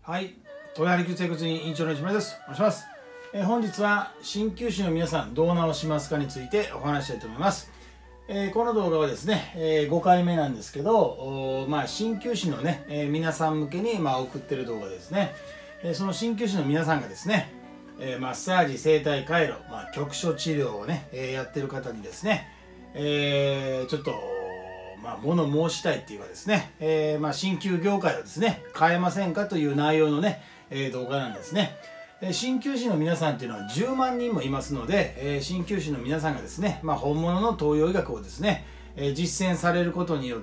はい、東洋生活院院長の石村です。お願いします。本日は鍼灸師の皆さんどう治しますかについてお話したいと思います。この動画はですね、5回目なんですけど、鍼灸師のね、皆さん向けに送ってる動画ですね。その鍼灸師の皆さんがですね、マッサージ、整体回路、局所治療をね、やってる方にですね、ちょっと物申したいっていうかですね、鍼灸業界をですね変えませんかという内容のね、動画なんですね。鍼灸師の皆さんっていうのは10万人もいますので、鍼灸師の皆さんがですね、本物の東洋医学をですね、実践されることによって、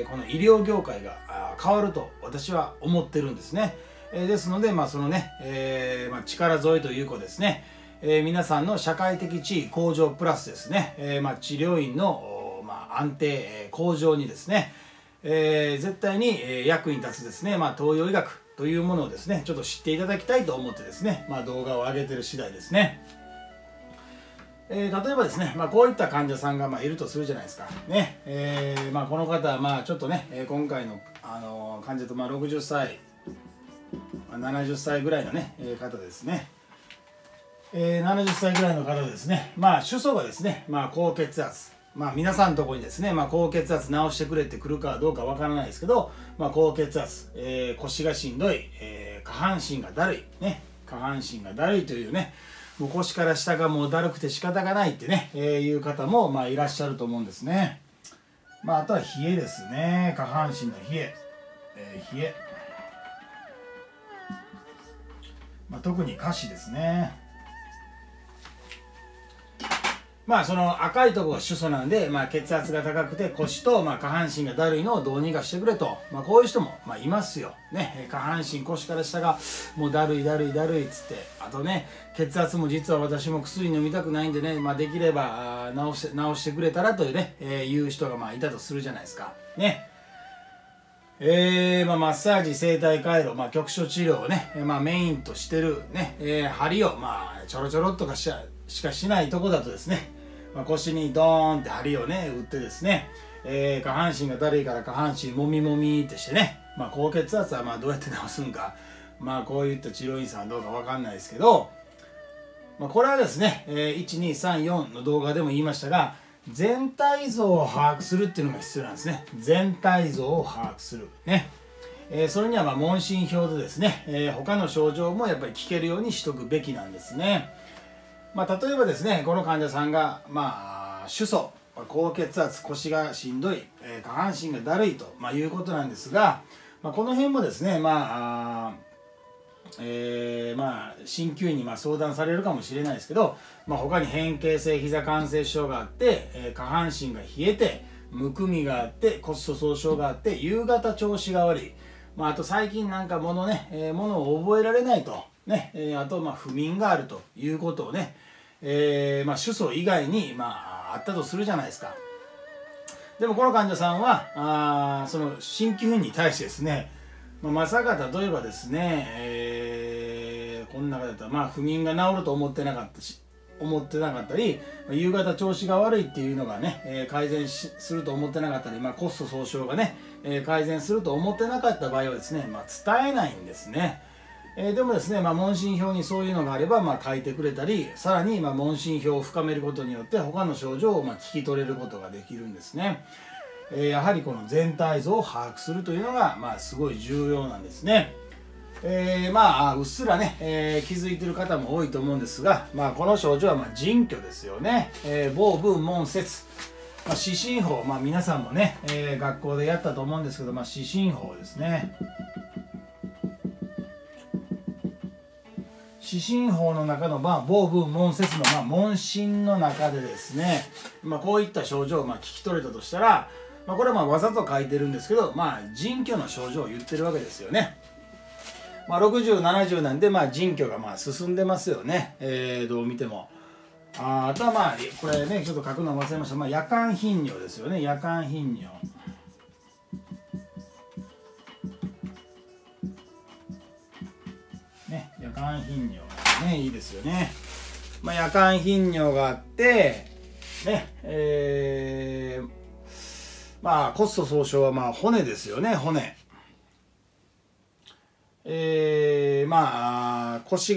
この医療業界が変わると私は思ってるんですね。ですので、そのね、力添えというかですね、皆さんの社会的地位向上プラスですね、治療院の安定向上にですね、絶対に役に立つですね、東洋医学というものをですねちょっと知っていただきたいと思ってですね、動画を上げてる次第ですね。例えばですね、こういった患者さんがいるとするじゃないですかね。この方はちょっとね、今回の、患者と60歳、70歳ぐらいのね、方ですね。70歳ぐらいの方ですね、主訴がですね、高血圧、皆さんのところにですね、高血圧治してくれってくるかどうかわからないですけど、高血圧、腰がしんどい、下半身がだるい、ね、下半身がだるいというね、もう腰から下がもうだるくて仕方がないってね、いう方もいらっしゃると思うんですね。あとは冷えですね、下半身の冷え、冷え、特に下肢ですね。その赤いところが主訴なんで、血圧が高くて腰と下半身がだるいのをどうにかしてくれと、こういう人もいますよ、ね、下半身腰から下がもうだるいだるいだるいっつって、あとね血圧も実は私も薬飲みたくないんでね、できれば治してくれたらというね、いう人がいたとするじゃないですかね。マッサージ、整体回路、局所治療をね、メインとしてるね、針をちょろちょろっとかしかしないとこだとですね、腰にドーンって針をね打ってですね、下半身がだるいから下半身もみもみってしてね、高血圧はどうやって治すんか、こういった治療院さんはどうかわかんないですけど、これはですね、1234の動画でも言いましたが、全体像を把握するっていうのが必要なんですね。全体像を把握するね。それには問診票でですね、他の症状もやっぱり聞けるようにしとくべきなんですね。例えばですね、この患者さんが主訴、高血圧、腰がしんどい、下半身がだるいと、いうことなんですが、この辺もですね、鍼灸院に相談されるかもしれないですけど、他に変形性膝関節症があって、下半身が冷えてむくみがあって骨粗鬆症があって夕方調子が悪い、あと最近物を覚えられないとね、あと不眠があるということをね、主訴以外にあったとするじゃないですか。でもこの患者さんはその鍼灸院に対してですね、まさか例えばですね、この中だったら不眠が治ると思ってなかったり、夕方調子が悪いっていうのがね、改善すると思ってなかったり、骨粗鬆症がね、改善すると思ってなかった場合はですね、伝えないんですね。でもですね、問診票にそういうのがあれば書いてくれたり、さらに問診票を深めることによって他の症状を聞き取れることができるんですね。やはりこの全体像を把握するというのがすごい重要なんですね。うっすらね、気づいてる方も多いと思うんですが、この症状は腎虚ですよね。房分門節、四神法、皆さんもね、学校でやったと思うんですけど、四神法ですね。四神法の中の房分門節の問診の中でですね、こういった症状を聞き取れたとしたら、これはわざと書いてるんですけど、腎虚の症状を言ってるわけですよね。60、70なんで腎虚が進んでますよね、どう見ても。あとはこれねちょっと書くの忘れました、夜間頻尿ですよね。夜間頻尿、夜間頻尿ね、いいですよね。夜間頻尿があってね、骨粗鬆症は骨ですよね。骨まあ腰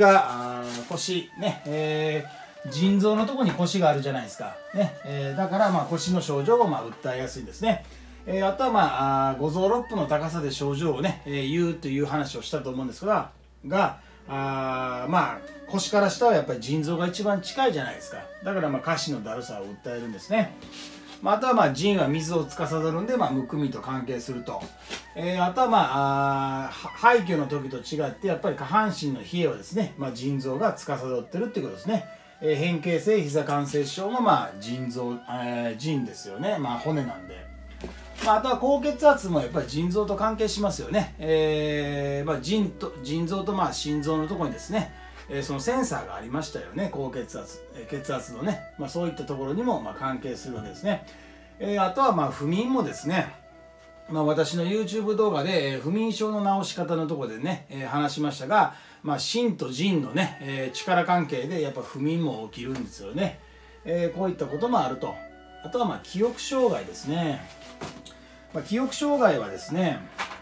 ね、腎臓のところに腰があるじゃないですかね、だからまあ腰の症状をまあ訴えやすいんですね。あとはまあ五臓六腑の高さで症状をね、言うという話をしたと思うんですがまあ腰から下はやっぱり腎臓が一番近いじゃないですか。だからまあ下肢のだるさを訴えるんですね。あとはまあ腎は水を司るんで、まあ、むくみと関係すると、あとはまあ廃墟の時と違ってやっぱり下半身の冷えはですね、まあ、腎臓が司ってるっていうことですね。変形性膝関節症もまあ腎ですよね、まあ、骨なんで。あとは高血圧もやっぱり腎臓と関係しますよね。まあ、腎臓とまあ心臓のところにですね、そのセンサーがありましたよね。高血圧、血圧のね、まあ、そういったところにもまあ関係するわけですね。あとはまあ不眠もですね、まあ、私の YouTube 動画で不眠症の治し方のところでね、話しましたが、まあ、心と腎のね、力関係でやっぱ不眠も起きるんですよね。こういったこともあると。あとはまあ記憶障害ですね。まあ、記憶障害はですね、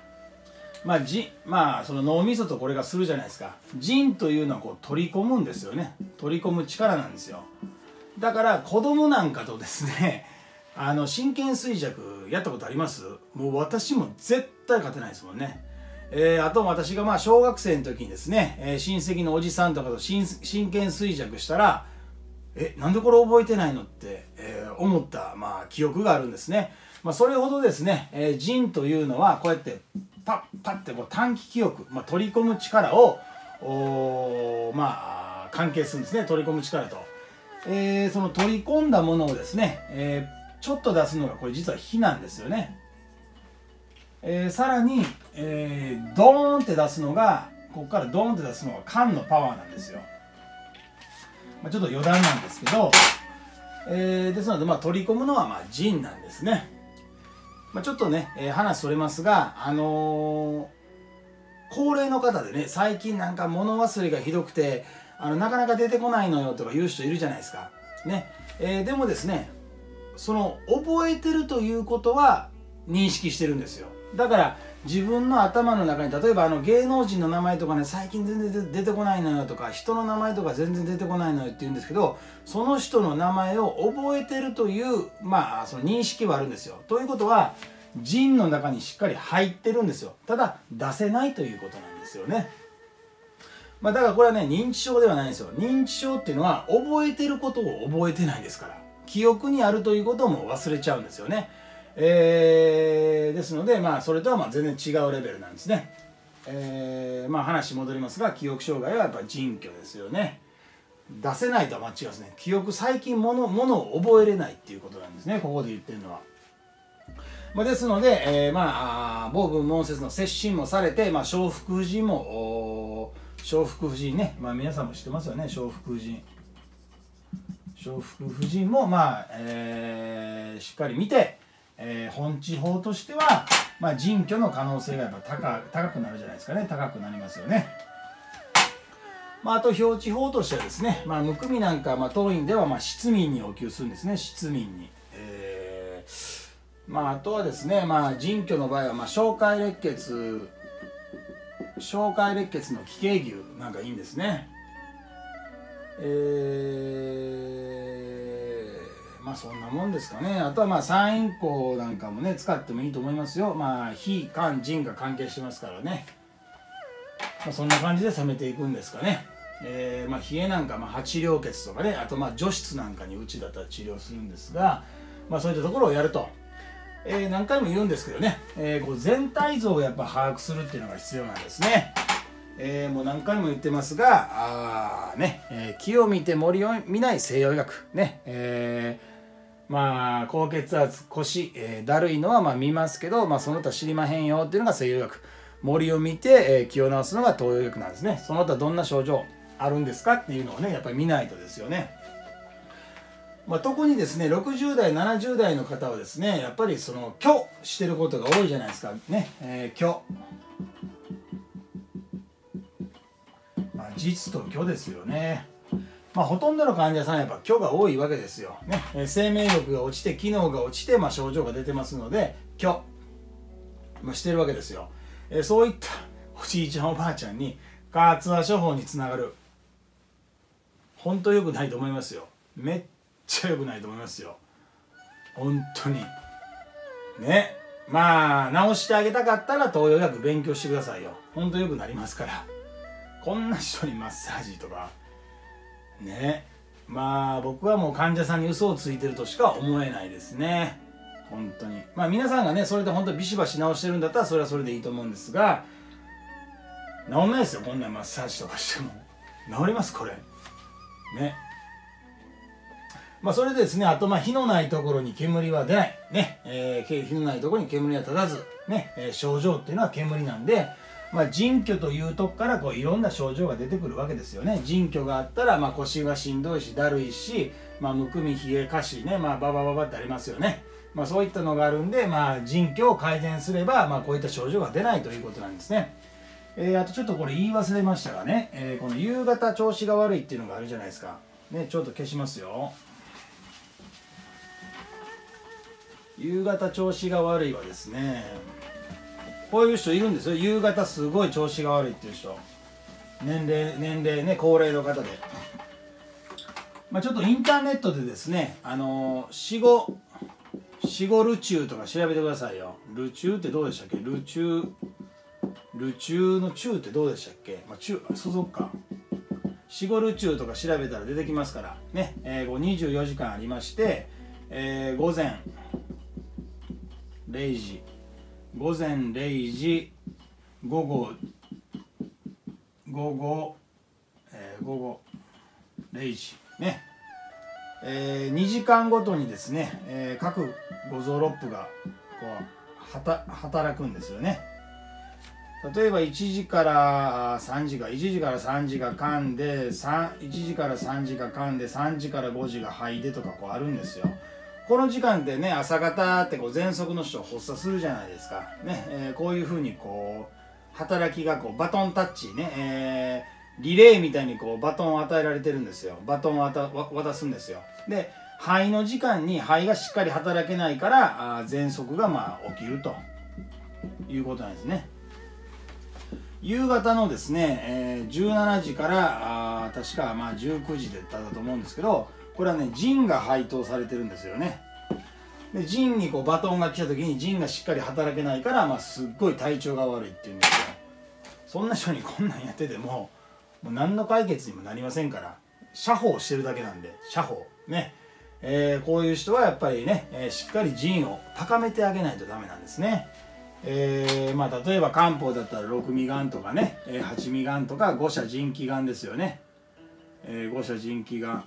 まあその脳みそとこれがするじゃないですか。腎というのはこう取り込むんですよね。取り込む力なんですよ。だから子供なんかとですね、真剣衰弱やったことあります？もう私も絶対勝てないですもんね。あと私がまあ小学生の時にですね、親戚のおじさんとかと真剣衰弱したら、なんでこれ覚えてないのって、思ったまあ記憶があるんですね。まあ、それほどですね、腎というのはこうやってパッてこう短期記憶、まあ、取り込む力をまあ関係するんですね。取り込む力と、その取り込んだものをですね、ちょっと出すのがこれ実は火なんですよね。さらに、ドーンって出すのがここからドーンって出すのが肝のパワーなんですよ。まあ、ちょっと余談なんですけど、ですのでまあ取り込むのはまあ腎なんですね。まあ、ちょっとね、話それますが、高齢の方でね、最近なんか物忘れがひどくてなかなか出てこないのよとか言う人いるじゃないですか。ね、でもですね、その覚えてるということは認識してるんですよ。だから自分の頭の中に例えば芸能人の名前とかね、最近全然出てこないのよとか、人の名前とか全然出てこないのよって言うんですけど、その人の名前を覚えてるというまあその認識はあるんですよ。ということは腎の中にしっかり入ってるんですよ。ただ出せないということなんですよね。まあだからこれはね、認知症ではないんですよ。認知症っていうのは覚えてることを覚えてないですから、記憶にあるということも忘れちゃうんですよね。ですのでまあそれとはまあ全然違うレベルなんですね。まあ話戻りますが、記憶障害はやっぱり腎虚ですよね。出せないとは間違いですね。記憶、最近ものを覚えれないっていうことなんですね、ここで言ってるのは。まあ、ですので、まあ某分門節の接心もされて、まあ、笑福夫人も笑福夫人ね、まあ、皆さんも知ってますよね。笑福夫人もまあ、しっかり見て、本地方としては、まあ、腎虚の可能性がやっぱ高くなるじゃないですかね。高くなりますよね。まあ、あと表地方としてはですね、まあ、むくみなんか、まあ、当院ではまあ失眠に応急するんですね。失眠に。まあ、あとはですね、まあ、腎虚の場合は、まあ、消化列血の奇形牛なんかいいんですね。まあそんなもんですかね。あとはまあ三陰交なんかもね使ってもいいと思いますよ。まあ脾肝腎が関係してますからね。まあ、そんな感じで攻めていくんですかね。まあ冷えなんかまあ八両血とかね、あとまあ除湿なんかにうちだったら治療するんですが、まあそういったところをやると。何回も言うんですけどね、こう全体像をやっぱ把握するっていうのが必要なんですね。もう何回も言ってますが、気を見て森を見ない西洋医学ね、まあ高血圧、腰、だるいのはまあ見ますけど、まあ、その他知りまへんよっていうのが西洋医学。森を見て、気を治すのが東洋医学なんですね。その他どんな症状あるんですかっていうのをねやっぱり見ないとですよね。まあ、特にですね60代70代の方はですねやっぱりその虚してることが多いじゃないですかね。虚、まあ、実と虚ですよね。まあ、ほとんどの患者さんはやっぱ虚が多いわけですよ、ね。生命力が落ちて機能が落ちて、まあ、症状が出てますので虚、まあ、してるわけですよ。そういったおじじいちゃんおばあちゃんに加圧は処方につながる。本当良くないと思いますよ。めっちゃ良くないと思いますよ。本当にね。まあ治してあげたかったら東洋医学勉強してくださいよ。本当良くなりますから。こんな人にマッサージとかね。まあ僕はもう患者さんに嘘をついてるとしか思えないですね。本当に。まあ皆さんがねそれで本当ビシバシ治してるんだったらそれはそれでいいと思うんですが、治んないですよ。こんなマッサージとかしても治りますこれね。まあそれでですね、あとまあ火のないところに煙は出ないね、火のないところに煙は立たずね、症状っていうのは煙なんで、まあ腎虚というとこからこういろんな症状が出てくるわけですよね。腎虚があったらまあ腰がしんどいしだるいし、まあむくみ冷え下肢ね、まあババババってありますよね。まあそういったのがあるんで、まあ腎虚を改善すればまあこういった症状が出ないということなんですね。あとちょっとこれ言い忘れましたがね、この夕方調子が悪いっていうのがあるじゃないですかね。ちょっと消しますよ。夕方調子が悪いはですね、こういう人いるんですよ。夕方すごい調子が悪いっていう人、年齢ね、高齢の方で、まあ、ちょっとインターネットでですね、死後ルチューとか調べてくださいよ。ルチューってどうでしたっけ。ルチューのチューってどうでしたっけ。まあ、チュー、そうか。死後ルチューとか調べたら出てきますからね。24時間ありまして、午前0時、午前0時、午後0時ね、2時間ごとにですね、各五臓六腑がこう働くんですよね。例えば1時から3時が噛んで、1時から3時が噛んで、3時から5時が吐いてとかこうあるんですよ。この時間でね、朝方ってこう喘息の人を発作するじゃないですかね。こういうふうにこう働きがこうバトンタッチね、リレーみたいにこうバトンを与えられてるんですよ。バトンを渡すんですよ。で肺の時間に肺がしっかり働けないから喘息がまあ起きるということなんですね。夕方のですね、17時から確かまあ19時だったと思うんですけど、これはね腎が配当されてるんですよね。で腎にこうバトンが来た時に腎がしっかり働けないから、まあ、すっごい体調が悪いっていうんですよ。そんな人にこんなんやってても何の解決にもなりませんから、処方してるだけなんで、処方ね、こういう人はやっぱりね、しっかり腎を高めてあげないとダメなんですね。まあ例えば漢方だったら六味丸とかね、八味丸とか五社腎気丸ですよね。五社腎気丸、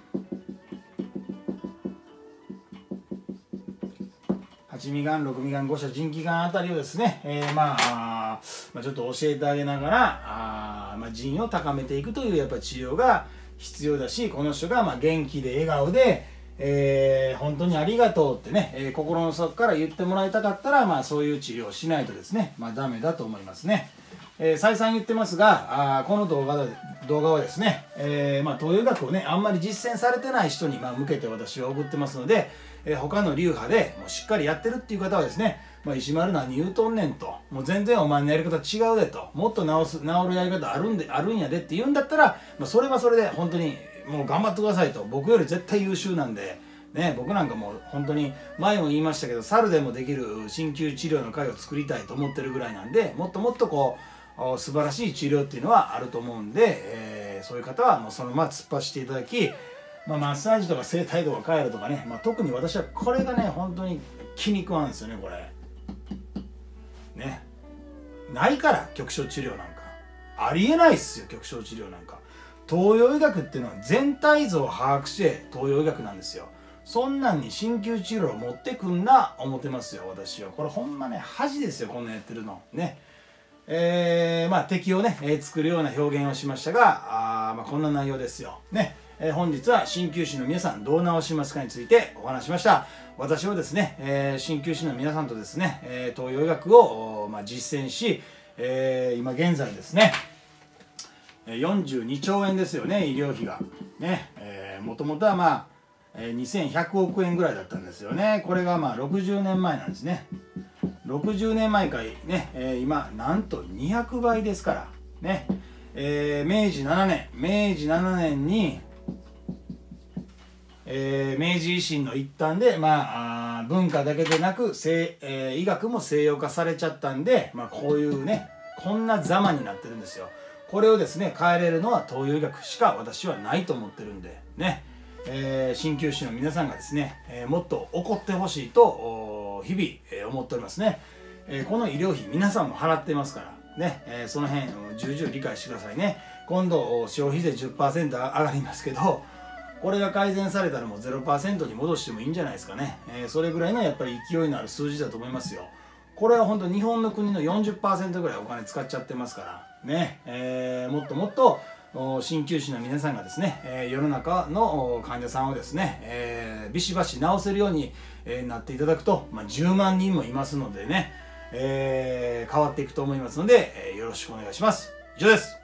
八味丸、六味丸、五社腎気丸あたりをですね、まあちょっと教えてあげながらまあ、腎を高めていくというやっぱり治療が必要だし、この人がまあ元気で笑顔で本当にありがとうってね、心の底から言ってもらいたかったら、まあ、そういう治療をしないとですね、まあ、ダメだと思いますね。再三言ってますが、この動画はですね、まあ、東洋医学をねあんまり実践されてない人に向けて私は送ってますので、他の流派でもうしっかりやってるっていう方はですね、まあ、石丸何言うとんねんと、もう全然お前のやり方違うでと、もっと治るやり方あるんやでって言うんだったら、まあ、それはそれで本当にもう頑張ってくださいと。僕より絶対優秀なんでね、僕なんかもう本当に前も言いましたけど、猿でもできる鍼灸治療の会を作りたいと思ってるぐらいなんで、もっともっとこう素晴らしい治療っていうのはあると思うんで、そういう方はもうそのまま突っ走っていただき、まあ、マッサージとか整体とかカイロとかね、まあ、特に私はこれがね本当に気に食わんですよね。これね、ないから局所治療なんかありえないっすよ。局所治療なんか東洋医学っていうのは全体像を把握して東洋医学なんですよ。そんなんに鍼灸治療を持ってくんな思ってますよ私は。これほんまね恥ですよ、こんなんやってるのね。まあ敵をね、作るような表現をしましたが、まあ、こんな内容ですよね。本日は鍼灸師の皆さんどう治しますかについてお話しました。私はですね、鍼灸師の皆さんとですね、東洋医学を、実践し、今現在ですね42兆円ですよね、医療費がね。もともとはまあ2100億円ぐらいだったんですよね。これがまあ60年前なんですね。 60年前からね、今なんと200倍ですからね、明治7年に、明治維新の一端で、文化だけでなく医学も西洋化されちゃったんで、こういうねこんなざまになってるんですよ。これをですね変えれるのは東洋医学しか私はないと思ってるんでね、鍼灸師の皆さんがですね、もっと怒ってほしいと日々、思っておりますね。この医療費皆さんも払ってますからね、その辺重々理解してくださいね。今度消費税 10% 上がりますけど、これが改善されたらもう 0% に戻してもいいんじゃないですかね。それぐらいのやっぱり勢いのある数字だと思いますよ。これは本当日本の国の 40% ぐらいお金使っちゃってますからね、もっともっと鍼灸師の皆さんがですね、世の中の患者さんをですね、ビシバシ治せるようになっていただくと、10万人もいますのでね、変わっていくと思いますので、よろしくお願いします。以上です。